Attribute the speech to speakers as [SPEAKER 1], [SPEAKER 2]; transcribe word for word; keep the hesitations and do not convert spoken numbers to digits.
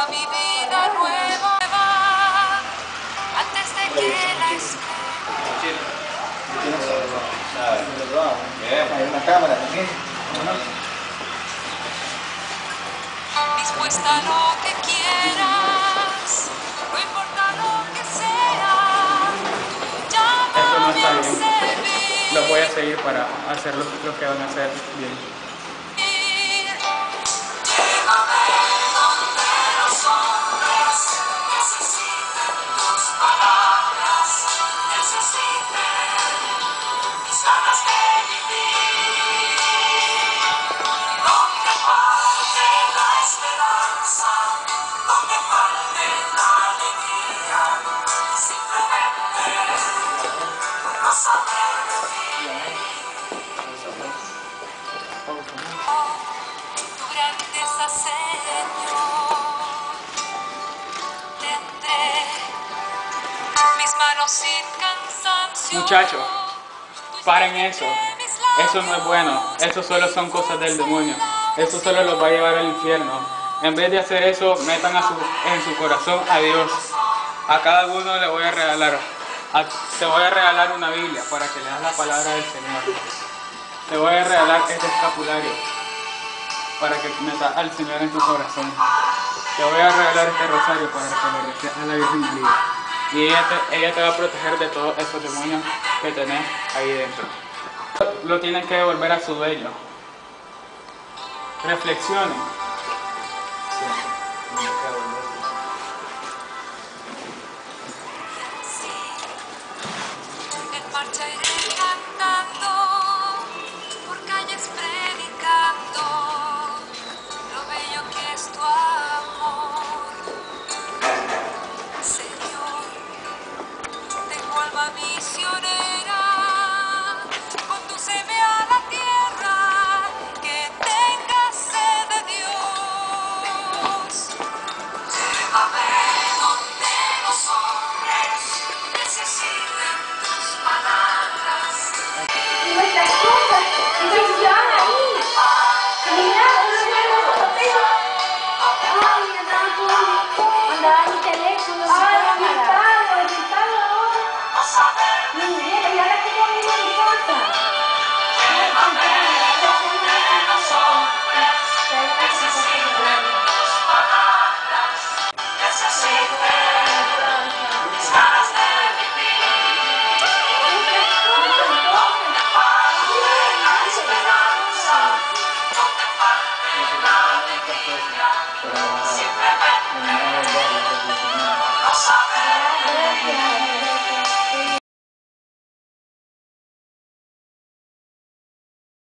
[SPEAKER 1] a mi vida nueva antes de que la espera.
[SPEAKER 2] Hay una cámara también.
[SPEAKER 1] Dispuesta a lo que quieras, no importa lo que sea, tú
[SPEAKER 3] Eso no
[SPEAKER 1] llámame
[SPEAKER 3] está
[SPEAKER 1] a
[SPEAKER 3] bien.
[SPEAKER 1] servir.
[SPEAKER 3] Los voy a seguir para hacer lo, lo que van a hacer bien.
[SPEAKER 1] Llévame donde los hombres necesiten tus palabras, necesiten mis ganas de vivir. Donde falte la esperanza, donde falte la alegría, simplemente no sabré decir. Tu grandeza, Señor, tendré mis manos sin cansancio.
[SPEAKER 3] Muchachos, paren eso. Eso no es bueno. Eso solo son cosas del demonio. Eso solo los va a llevar al infierno. En vez de hacer eso, metan a su, en su corazón a Dios. A cada uno le voy a regalar. A, te voy a regalar una Biblia para que leas la palabra del Señor. Te voy a regalar este escapulario para que metas al Señor en tu corazón. Te voy a regalar este rosario para que le reces a la Virgen María. Y ella te, ella te va a proteger de todos esos demonios que tenés ahí dentro. Lo tienen que devolver a su dueño. Reflexionen.